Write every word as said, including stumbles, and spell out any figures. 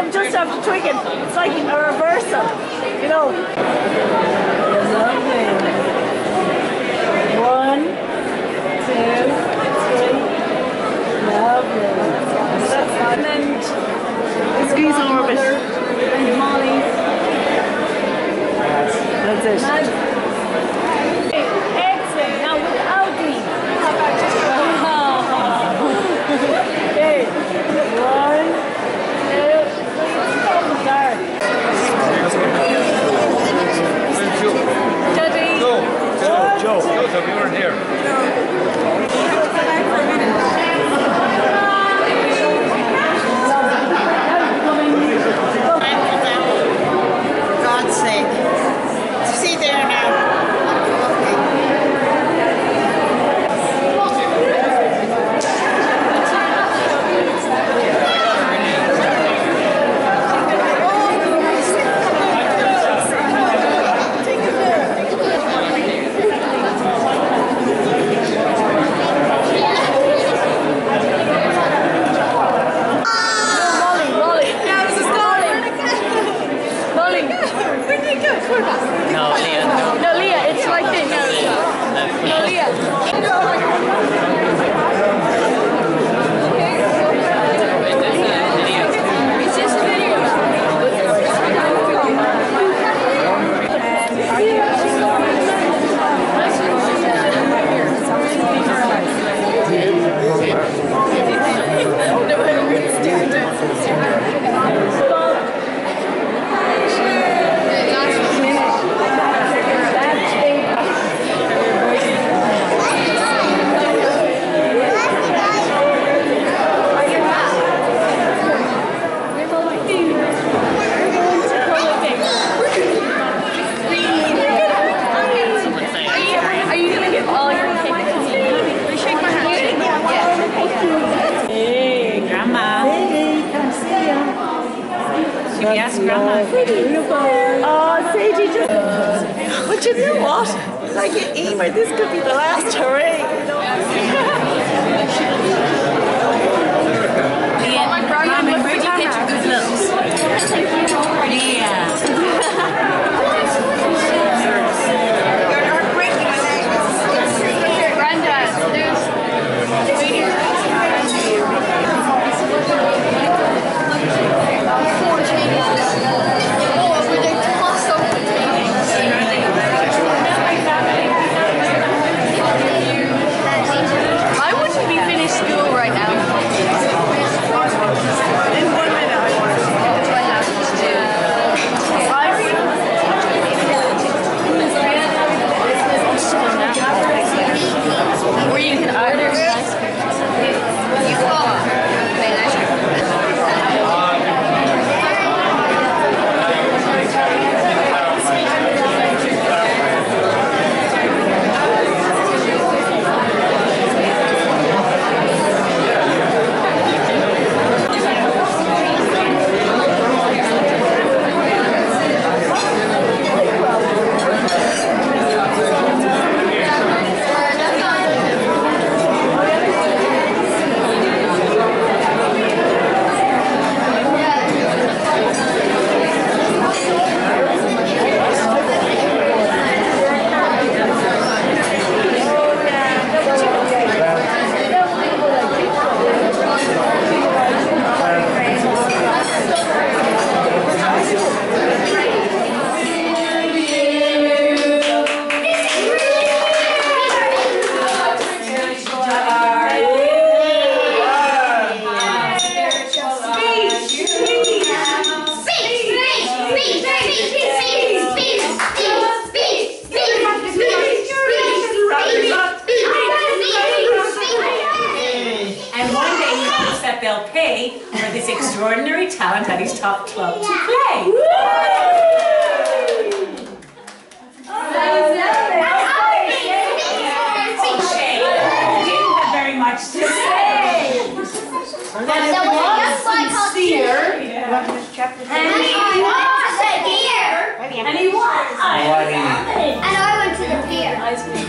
one just after Twickenham. It's like a reversal, you know. Lovely. One, two, three. Lovely. And then squeeze an orbit. And Molly. That's it. Excellent. Now without me. Okay. One, two, start. Teddy. Joe. Joe. Joe. Joe, you weren't here. God's sake. See there now. No, Leah. No, Leah, it's like this. No, no, Leah. Is this video? Yes, Grandma. Oh, Sadie, just. But you know what? Like an Emer, this could be the last hooray. You know? Leah, Mom, where do you get your good looks? Leah. Granddad, there's. I wouldn't be finished school right now. In one minute, I want to. That's what happens too. I would. Where you can order ice cream. You follow. They'll pay for this extraordinary talent at his top club to play. Woo! Shay didn't have very much to say. And he was. And he was. And I went to the pier.